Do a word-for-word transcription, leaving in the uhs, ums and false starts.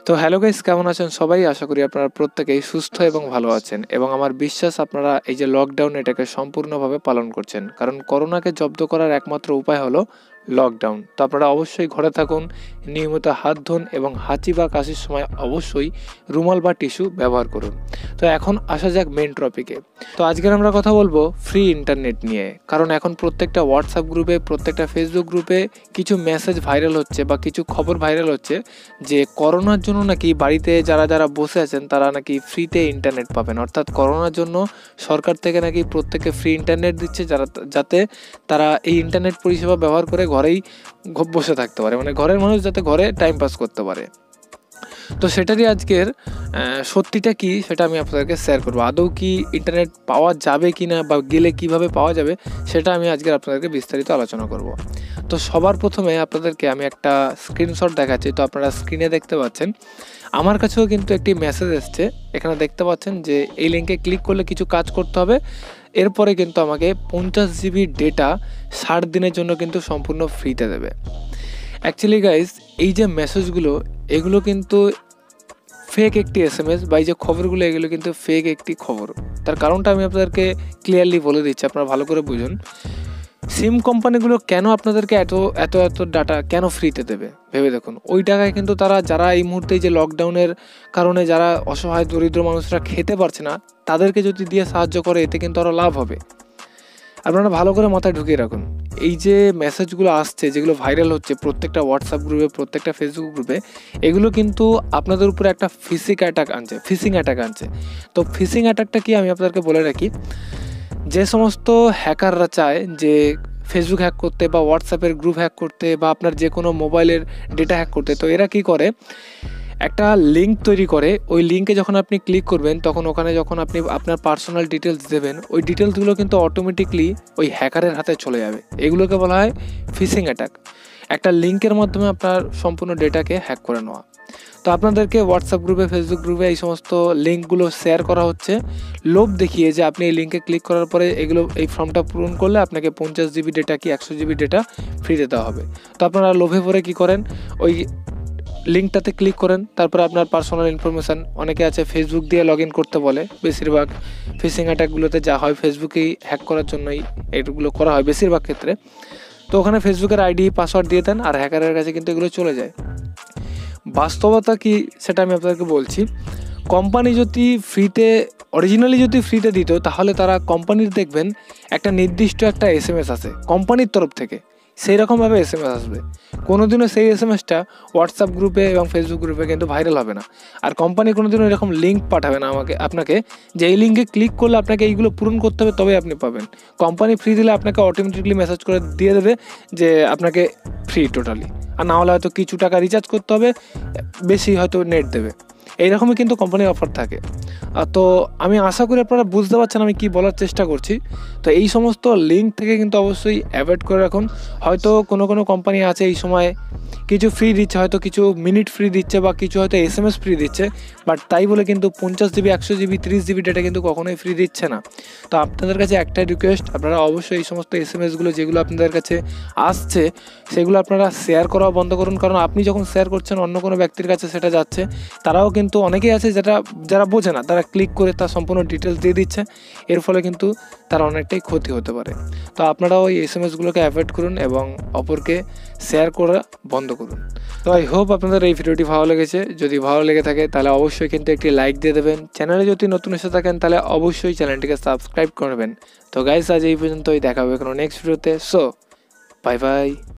তো hello guys, কেমন আছেন সবাই? আশা করি আপনারা প্রত্যেকেই সুস্থ এবং ভালো আছেন এবং আমার বিশ্বাস আপনারা এই যে লকডাউন এটাকে সম্পূর্ণভাবে পালন করছেন, কারণ করোনাকে জব্দ করার একমাত্র উপায় হলো লকডাউন। তো আপনারা অবশ্যই ঘরে থাকুন, নিয়মিত হাত ধুন এবং হাঁচি বা কাশির সময় অবশ্যই রুমাল বা টিস্যু ব্যবহার করুন। তো এখন আসা যাক মেন টপিকে। তো আজকের আমরা কথা বলবো ফ্রি ইন্টারনেট নিয়ে, কারণ এখন প্রত্যেকটা হোয়াটসঅ্যাপ গ্রুপে, প্রত্যেকটা ফেসবুক গ্রুপে কিছু মেসেজ ভাইরাল হচ্ছে বা কিছু খবর ভাইরাল হচ্ছে যে করোনার জন্য নাকি বাড়িতে যারা যারা বসে আছেন তারা নাকি ফ্রিতে ইন্টারনেট পাবেন। অর্থাৎ করোনার জন্য সরকার থেকে নাকি প্রত্যেকে ফ্রি ইন্টারনেট দিচ্ছে, যারা যাতে তারা এই ইন্টারনেট পরিষেবা ব্যবহার করে ঘরেই বসে থাকতে পারে, মানে ঘরের মানুষ যাতে ঘরে টাইম পাস করতে পারে। তো সেটারই আজকের সত্যিটা কি সেটা আমি আপনাদেরকে শেয়ার করবো। আদৌ কি ইন্টারনেট পাওয়া যাবে কি না বা গেলে কিভাবে পাওয়া যাবে সেটা আমি আজকের আপনাদেরকে বিস্তারিত আলোচনা করব। তো সবার প্রথমে আপনাদেরকে আমি একটা স্ক্রিনশট দেখাচ্ছি। তো আপনারা স্ক্রিনে দেখতে পাচ্ছেন, আমার কাছেও কিন্তু একটি মেসেজ এসছে। এখানে দেখতে পাচ্ছেন যে এই লিঙ্কে ক্লিক করলে কিছু কাজ করতে হবে, এরপরে কিন্তু আমাকে পঞ্চাশ জিবি ডেটা ষাট দিনের জন্য কিন্তু সম্পূর্ণ ফ্রিতে দেবে। অ্যাকচুয়ালি গাইজ, এই যে মেসেজগুলো এগুলো কিন্তু ফেক একটি এস এম এস বা এই যে খবরগুলো এগুলো কিন্তু ফেক একটি খবর। তার কারণটা আমি আপনাদেরকে ক্লিয়ারলি বলে দিচ্ছি, আপনারা ভালো করে বুঝুন। সিম কোম্পানিগুলো কেন আপনাদেরকে এত এত এত ডাটা কেন ফ্রিতে দেবে ভেবে দেখুন। ওই টাকায় কিন্তু তারা যারা এই মুহূর্তে যে লকডাউনের কারণে যারা অসহায় দরিদ্র মানুষরা খেতে পারছে না তাদেরকে যদি দিয়ে সাহায্য করে এতে কিন্তু আরও লাভ হবে। আপনারা ভালো করে মাথায় ঢুকিয়ে রাখুন, এই যে মেসেজগুলো আসছে যেগুলো ভাইরাল হচ্ছে প্রত্যেকটা হোয়াটসঅ্যাপ গ্রুপে, প্রত্যেকটা ফেসবুক গ্রুপে, এগুলো কিন্তু আপনাদের উপরে একটা ফিসিং অ্যাটাক আনছে ফিসিং অ্যাটাক আনছে তো ফিসিং অ্যাটাকটা কি আমি আপনাদেরকে বলে রাখি। যে সমস্ত হ্যাকাররা চায় যে ফেসবুক হ্যাক করতে বা হোয়াটসঅ্যাপের গ্রুপ হ্যাক করতে বা আপনার যে কোনো মোবাইলের ডেটা হ্যাক করতে, তো এরা কি করে, একটা লিঙ্ক তৈরি করে। ওই লিঙ্কে যখন আপনি ক্লিক করবেন তখন ওখানে যখন আপনি আপনার পার্সোনাল ডিটেলস দেবেন, ওই ডিটেলসগুলো কিন্তু অটোমেটিকলি ওই হ্যাকারের হাতে চলে যাবে। এগুলোকে বলা হয় ফিশিং অ্যাটাক। একটা লিঙ্কের মাধ্যমে আপনার সম্পূর্ণ ডেটাকে হ্যাক করে নেওয়া। তো আপনাদেরকে হোয়াটসঅ্যাপ গ্রুপে, ফেসবুক গ্রুপে এই সমস্ত লিঙ্কগুলো শেয়ার করা হচ্ছে লোভ দেখিয়ে যে আপনি এই লিঙ্কে ক্লিক করার পরে এগুলো এই ফর্মটা পূরণ করলে আপনাকে পঞ্চাশ জিবি ডেটা কি একশো জিবি ডেটা ফ্রিতে দেওয়া হবে। তো আপনারা লোভে পড়ে কী করেন, ওই লিঙ্কটাতে ক্লিক করেন, তারপরে আপনার পার্সোনাল ইনফরমেশান, অনেকে আছে ফেসবুক দিয়ে লগ ইন করতে বলে। বেশিরভাগ ফিশিং অ্যাটাকগুলোতে যা হয় ফেসবুকেই হ্যাক করার জন্যই এগুলো করা হয় বেশিরভাগ ক্ষেত্রে। তো ওখানে ফেসবুকের আইডি পাসওয়ার্ড দিয়ে দেন আর হ্যাকারের কাছে কিন্তু এগুলো চলে যায়। বাস্তবতা কি সেটা আমি আপনাদেরকে বলছি। কোম্পানি যদি ফ্রিতে, অরিজিনালি যদি ফ্রিতে দিত তাহলে তারা কোম্পানির দেখবেন একটা নির্দিষ্ট একটা এস এম এস আসে কোম্পানির তরফ থেকে, সেই রকমভাবে এস এম এস আসবে। কোনোদিনও সেই এস এম এসটা হোয়াটসঅ্যাপ গ্রুপে এবং ফেসবুক গ্রুপে কিন্তু ভাইরাল হবে না। আর কোম্পানি কোনোদিনও এরকম লিঙ্ক পাঠাবে না আমাকে আপনাকে যে এই লিঙ্কে ক্লিক করলে আপনাকে এইগুলো পূরণ করতে হবে তবে আপনি পাবেন। কোম্পানি ফ্রি দিলে আপনাকে অটোমেটিকলি মেসেজ করে দিয়ে দেবে যে আপনাকে ফ্রি টোটালি, আর না হলে হয়তো কিছু টাকা রিচার্জ করতে হবে, বেশি হয়তো নেট দেবে। এইরকমই কিন্তু কোম্পানির অফার থাকে। তো আমি আশা করি আপনারা বুঝতে পারছেন আমি কি বলার চেষ্টা করছি। তো এই সমস্ত লিঙ্ক থেকে কিন্তু অবশ্যই অ্যাভয়েড করে রাখুন। হয়তো কোনো কোনো কোম্পানি আছে এই সময় কিছু ফ্রি দিচ্ছে, হয়তো কিছু মিনিট ফ্রি দিচ্ছে বা কিছু হয়তো এস এম এস ফ্রি দিচ্ছে, বাট তাই বলে কিন্তু পঞ্চাশ জিবি একশো জিবি তিরিশ জিবি ডেটা কিন্তু কখনোই ফ্রি দিচ্ছে না। তো আপনাদের কাছে একটাই রিকোয়েস্ট, আপনারা অবশ্যই এই সমস্ত এস এম এসগুলো যেগুলো আপনাদের কাছে আসছে সেগুলো আপনারা শেয়ার করাও বন্ধ করুন। কারণ আপনি যখন শেয়ার করছেন অন্য কোনো ব্যক্তির কাছে সেটা যাচ্ছে, তারাও কিন্তু অনেকেই আছে যেটা যারা বোঝে না, তারা ক্লিক করে তার সম্পূর্ণ ডিটেলস দিয়ে দিচ্ছে, এর ফলে কিন্তু তার অনেকটাই ক্ষতি হতে পারে। তো আপনারাও ওই এস এম এসগুলোকে অ্যাভয়েড করুন এবং অপরকে শেয়ার করা বন্ধ করুন। তো আই হোপ আপনাদের এই ভিডিওটি ভালো লেগেছে। যদি ভালো লেগে থাকে তাহলে অবশ্যই কিন্তু একটি লাইক দিয়ে দেবেন। চ্যানেলে যদি নতুন এসে থাকেন তাহলে অবশ্যই চ্যানেলটিকে সাবস্ক্রাইব করবেন। তো গাইস, আজ এই পর্যন্তই, দেখা হবে কোনো নেক্সট ভিডিওতে। So bye by.